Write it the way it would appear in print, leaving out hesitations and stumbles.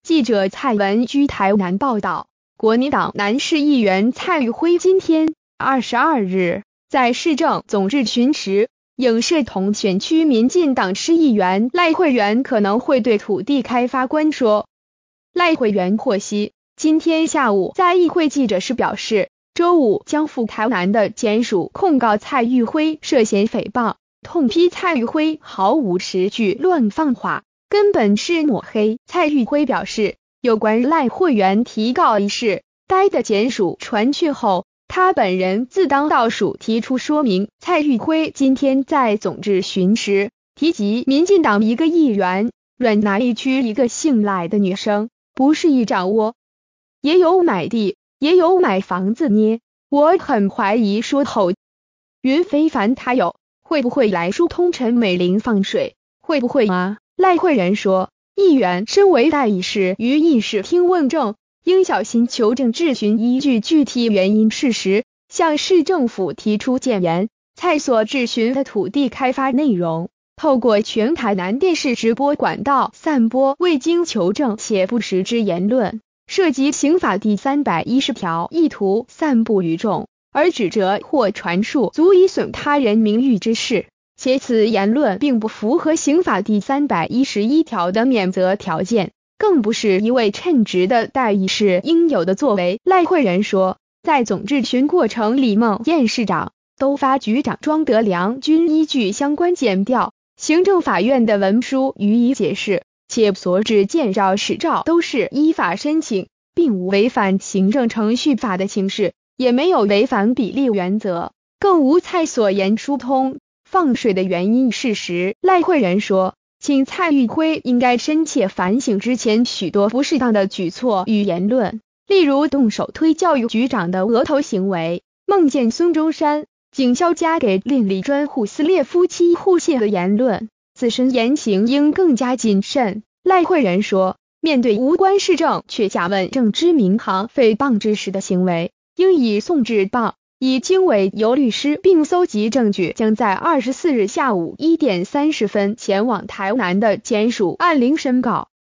记者蔡文居台南报道，国民党南市议员蔡玉辉今天22日在市政总质询时，影射同选区民进党市议员赖慧媛可能会对土地开发官说。赖慧媛获悉，今天下午在议会记者室表示，周五将赴台南的检署控告蔡玉辉涉嫌诽谤，痛批蔡玉辉毫无实据乱放话，根本是抹黑。蔡玉辉表示，有关赖慧媛提告一事，待的检署传讯后，他本人自当到署提出说明。蔡玉辉今天在总质询时提及，民进党一个议员软拿一区一个姓赖的女生，不是一掌握，也有买地，也有买房子捏，我很怀疑说后云非凡他有，会不会来疏通陈美玲放水，会不会吗？赖慧媛说，议员身为代议士于议事厅问政，应小心求证质询，依据具体原因事实向市政府提出建言。蔡所质询的土地开发内容，透过全台南电视直播管道散播未经求证且不实之言论，涉及刑法第310条，意图散布于众而指责或传述足以损他人名誉之事，且此言论并不符合刑法第311条的免责条件，更不是一位称职的代议士应有的作为。赖慧媛说，在总质询过程里，孟燕市长、都发局长庄德良均依据相关检调、行政法院的文书予以解释，且所指建照使照都是依法申请，并无违反行政程序法的情事，也没有违反比例原则，更无蔡所言疏通放水的原因事实。赖慧媛说，请蔡玉辉应该深切反省之前许多不适当的举措与言论，例如动手推教育局长的额头行为，梦见孙中山、警校嫁给另立专户撕裂夫妻互信的言论，自身言行应更加谨慎。赖慧媛说，面对无关市政却假问政知名行诽谤之实的行为，应以送至报，已经委由律师并搜集证据，将在24日下午1点30分前往台南的检署按铃申告。